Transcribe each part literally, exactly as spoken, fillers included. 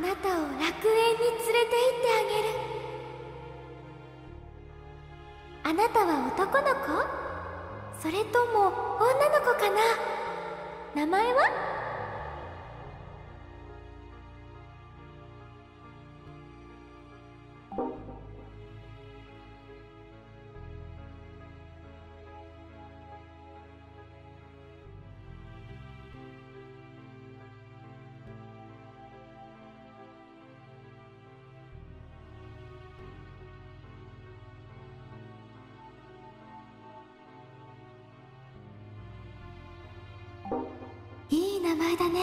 なたを楽園に連れて行ってあげる。あなたは男の子？それとも女の子かな？名前は？いい名前だね。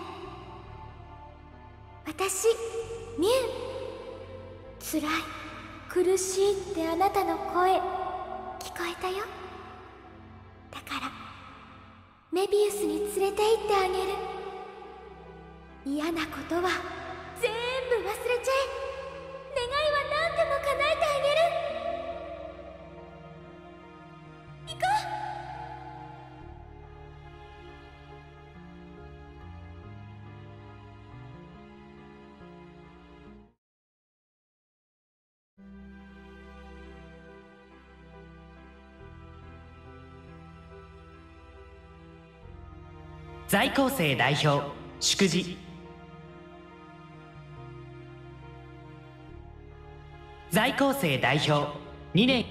私、ミュウ。辛い、苦しいってあなたの声聞こえたよ。だからメビウスに連れて行ってあげる。嫌なことは全部忘れちゃえ。願いは何でも叶えてあげる。行こう。 在校生代表祝辞。在校生代表にねん。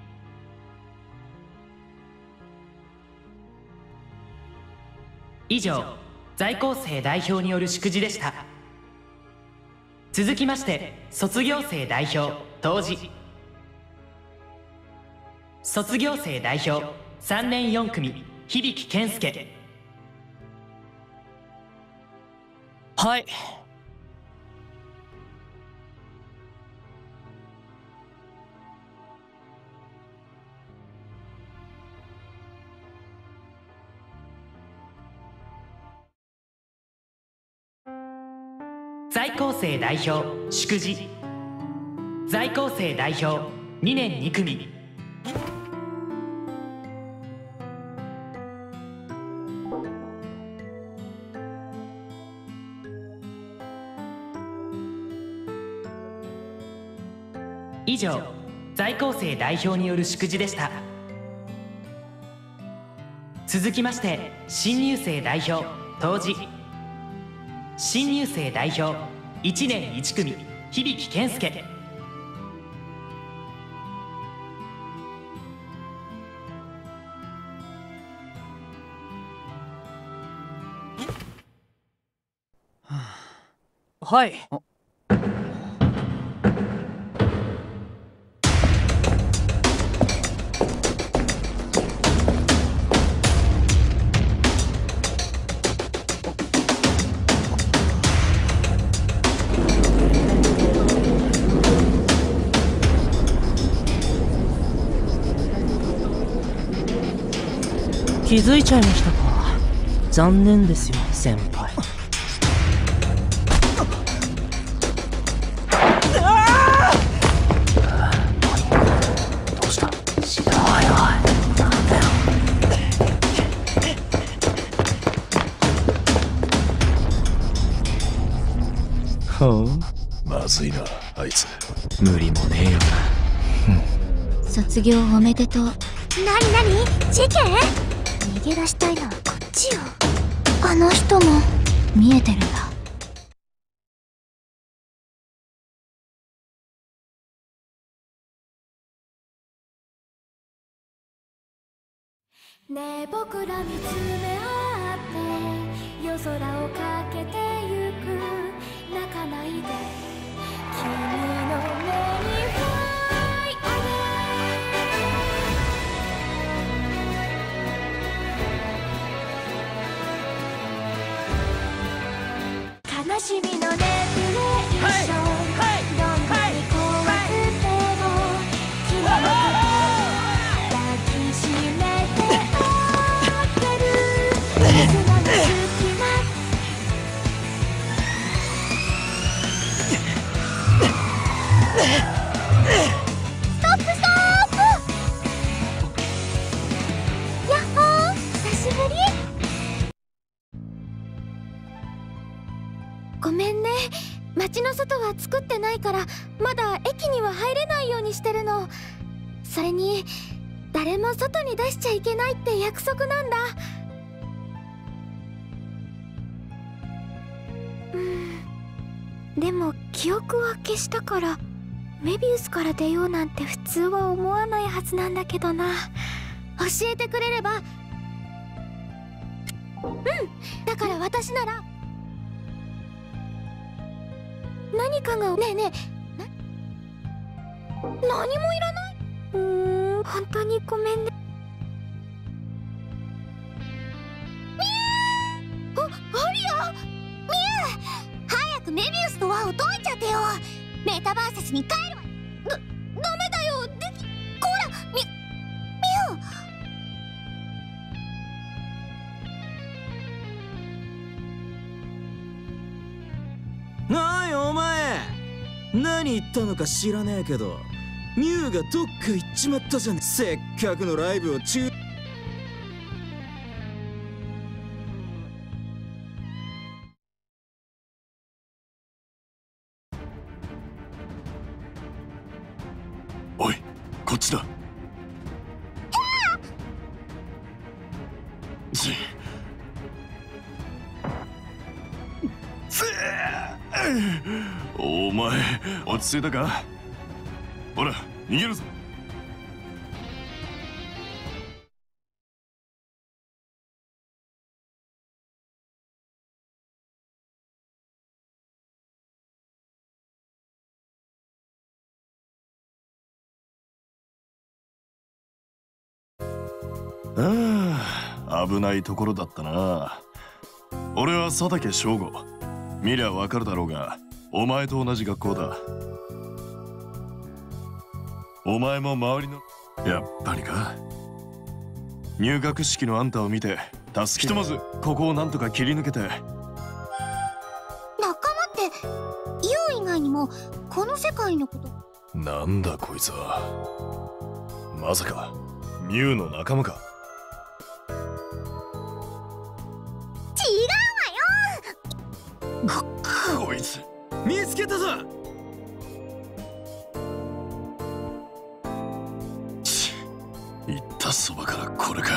以上、在校生代表による祝辞でした。続きまして卒業生代表当時。卒業生代表さんねんよん組響健介。 はい。 在校生代表祝辞。在校生代表にねんに組。以上、在校生代表による祝辞でした。続きまして新入生代表当時。新入生代表いちねんいち組響健介。 はい。気づいちゃいましたか。残念ですよ先輩。どうした？知らない。なんだよ。ほう、 まずいなあいつ。 無理もねえよな。卒業おめでとう。なになに？事件？逃げ出したいのはこっちよ。あの人も見えてるんだ。 ねえ僕ら見つめ合って夜空をかけてゆく。泣かないで君の目にフライアゲイ。悲しみのネプレーション、どんなに怖くても君の抱きしめてあげる。水の隙間。ストップストップ。やっほー、久しぶり。ごめんね、 街の外は作ってないからまだ駅には入れないようにしてるの。それに誰も外に出しちゃいけないって約束なんだ。うん、でも記憶は消したからメビウスから出ようなんて普通は思わないはずなんだけどな。教えてくれれば。うん、だから私なら何かが。ねえねえ、な何もいらない。うーん、本当にごめんね。みゆー、あ、アリア、みゆー、早くメビウスの輪を解いちゃってよ。メタバーセスに帰るわ。だ、ダメだよ。でき、こら、み、みゆ。おいお前、何言ったのか知らねえけどミュウがどっか行っちまったじゃん。せっかくのライブを中。 おい、こっちだ。ちお前落ち着いたか。ほら逃げるぞ。ああ、危ないところだったな。俺は佐竹翔吾。見りゃわかるだろうが、お前と同じ学校だ。お前も周りの。やっぱりか。入学式のあんたを見て助け。ひとまずここをなんとか切り抜けて。 仲間ってユウ以外にもこの世界のこと。 なんだこいつは。まさかミュウの仲間か。 違うわよ。 こ、こいつ見つけたぞ。 行ったそばからこれか。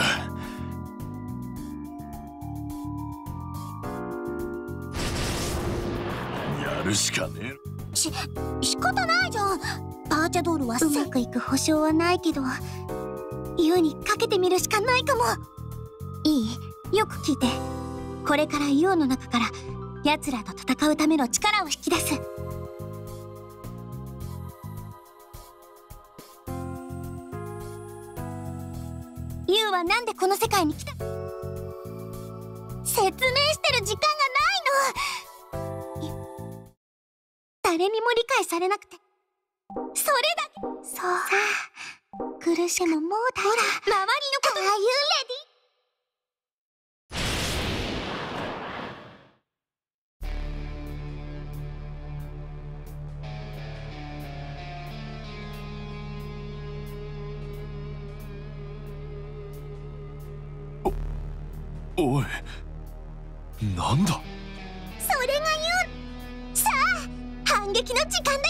やるしかねえ。 し、仕方ないじゃん。パーチャドールはうまくいく保証はないけど、ユウにかけてみるしかないかも。いい？よく聞いて。これからユウの中から奴らと戦うための力を引き出す。ユウはなんでこの世界に来た？説明してる時間がないの。誰にも理解されなくて、それだけ。そうさあ、苦しむもう大丈夫。ほら、周りのことが。Are you ready？ おい、なんだ。 それがユウ。さあ、反撃の時間だよ。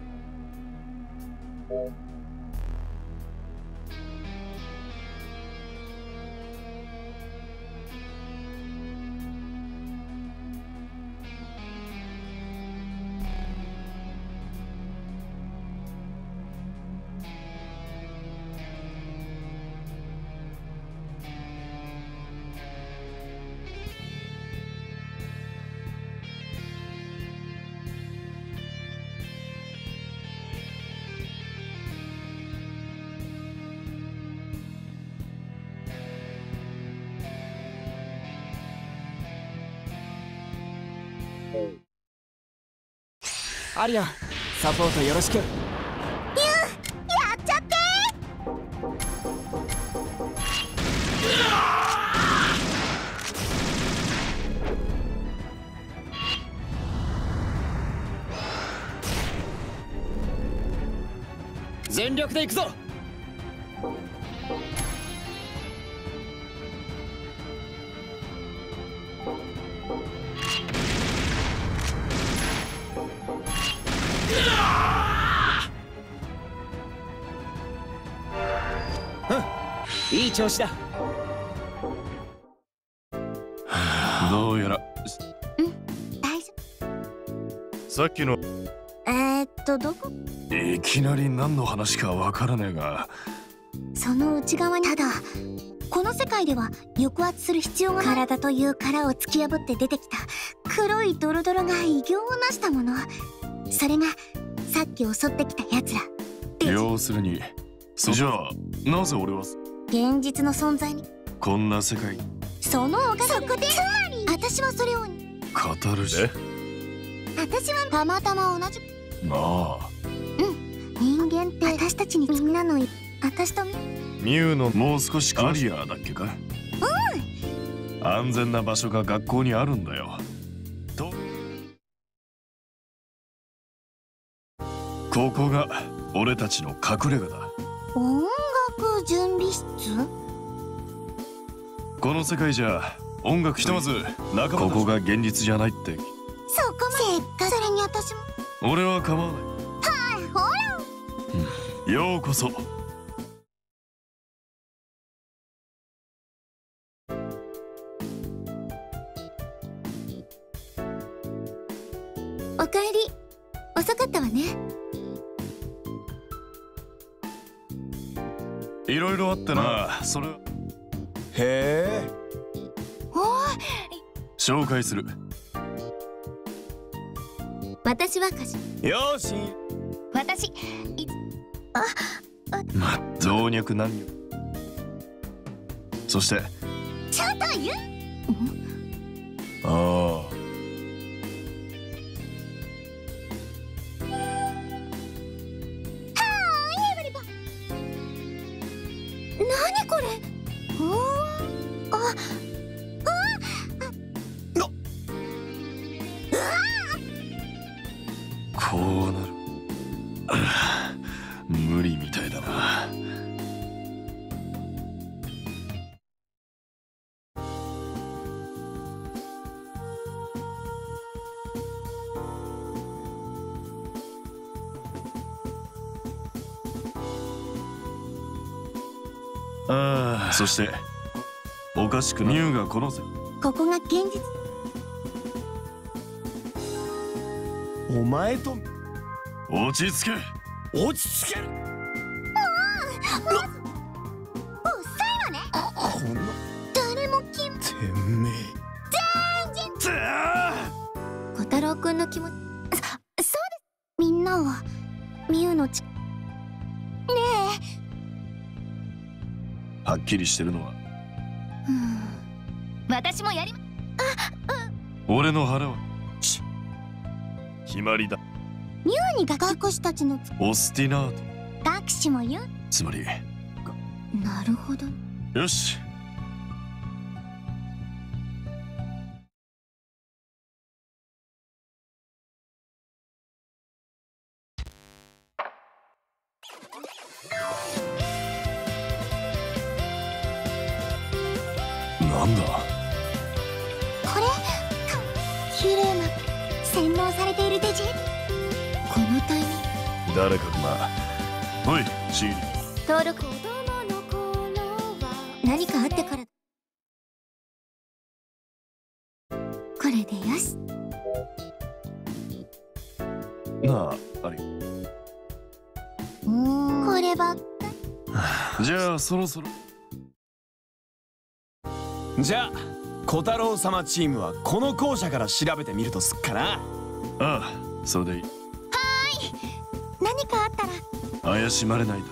アリアン、サポートよろしく。ユウ、 やっちゃって。 全力で行くぞ。 いい調子だ。 どうやら大丈さっきの夫。えー、っとどこ？ いきなり何の話かわからねえが、 その内側にただこの世界では抑圧する必要がない体という殻を突き破って出てきた黒いドロドロが異形をなしたもの、それがさっき襲ってきたやつら。 要するにじゃあなぜ俺は現実の存在にこんな世界そのおかげで、そこでつまり私はそれを語るし、 私はたまたま同じなあ人間って私たちにみんなの私とみミュウのもう少しカリアだっけか。うん安全な場所が学校にあるんだよと。ここが俺たちの隠れ家だ。 音楽準備室。 この世界じゃ音楽ひとまず仲間ここが現実じゃないってそこまでせっかくそれに私も俺は構わない。 はいほらうんようこそ。 おかえり。遅かったわね。 いろいろあってな。それへえ。 おー紹介する。 私はかしよし。 私いま老若男女。そしてちょっと言うああ何これ。うわあこうなる無理みたいだな。ああそしておかしくミュウがこのせここが現実。 お前と落ち着け。 落ち着ける。 うっさいわね。 こんな誰もきてめえ。 小太郎くんの気持ち。そそうです。みんなはミュウのちねはっきりしてるのはえ。うん私もやりま俺の腹は決まりだ。 ミュウに学士たちのオスティナート学士も言う。 つまりなるほど。 よしなんだこれ綺麗な洗脳されているデジ。このタイミング誰かまあおいシーリ登録何かあってからこれでよし。 なああれうんこればっかじゃあそろそろじゃあ小太郎様チームはこの校舎から調べてみるとすっかな。 ああそれでいい。 何かあったら怪しまれないと。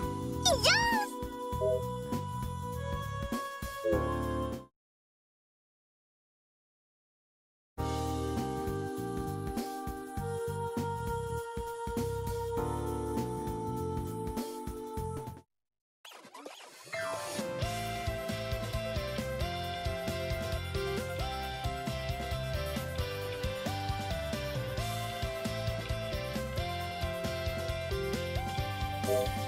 よ